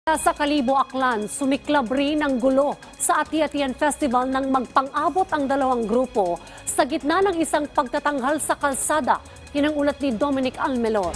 Sa Kalibo, Aklan, sumiklab rin ang gulo sa Ati-Atian Festival nang magpang-abot ang dalawang grupo sa gitna ng isang pagtatanghal sa kalsada. Yan ang ulat ni Dominic Almelor.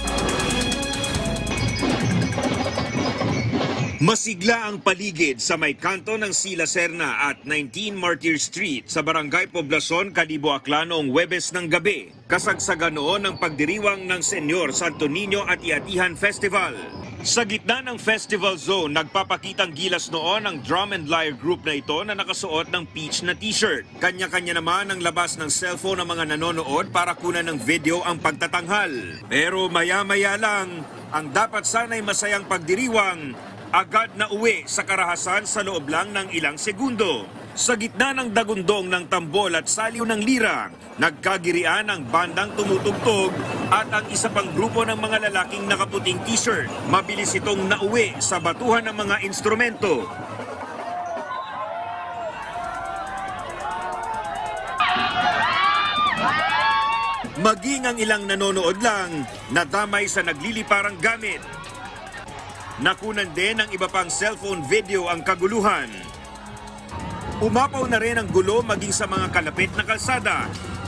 Masigla ang paligid sa may kanto ng Sila Serna at 19 Martyr Street sa Barangay Poblacion, Kalibo, Aklan noong Huwebes ng gabi. Kasagsagan noon ang pagdiriwang ng Senyor Santo Niño Ati-Atihan Festival. Sa gitna ng festival zone, nagpapakitang gilas noon ang drum and lyre group na ito na nakasuot ng peach na t-shirt. Kanya-kanya naman ang labas ng cellphone ng mga nanonood para kunan ng video ang pagtatanghal. Pero maya-maya lang, ang dapat sana'y masayang pagdiriwang, agad na uwi sa karahasan sa loob lang ng ilang segundo. Sa gitna ng dagundong ng tambol at saliw ng lira, nagkagirian ang bandang tumutugtog at ang isa pang grupo ng mga lalaking nakaputing t-shirt. Mabilis itong nauwi sa batuhan ng mga instrumento. Maging ang ilang nanonood lang, nadamay sa nagliliparang gamit. Nakunan din ng iba pang cellphone video ang kaguluhan. Umapaw na rin ang gulo maging sa mga kalapit na kalsada.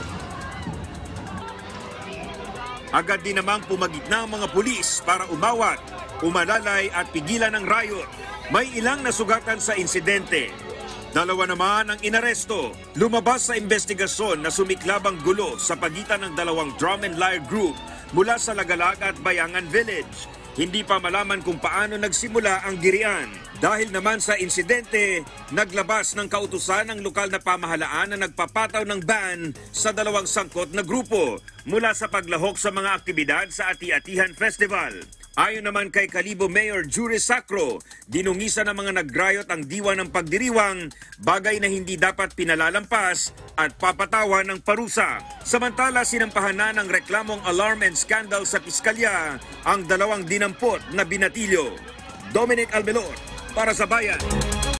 Agad din namang pumagitna ang mga pulis para umawat, umalalay at pigilan ang riot. May ilang nasugatan sa insidente. Dalawa naman ang inaresto. Lumabas sa investigasyon na sumiklab ang gulo sa pagitan ng dalawang drum and lyre group mula sa Lagalag at Bayangan Village. Hindi pa malaman kung paano nagsimula ang girian. Dahil naman sa insidente, naglabas ng kautusan ng lokal na pamahalaan na nagpapataw ng ban sa dalawang sangkot na grupo mula sa paglahok sa mga aktibidad sa Ati-Atihan Festival. Ayon naman kay Kalibo Mayor Jury Sacro, dinungisan ng mga nagrayot ang diwa ng pagdiriwang, bagay na hindi dapat pinalalampas at papatawan ng parusa. Samantala, sinampahan na ng reklamong alarm and scandal sa piskalya ang dalawang dinampot na binatilyo. Dominic Almelor, para sa Bayan.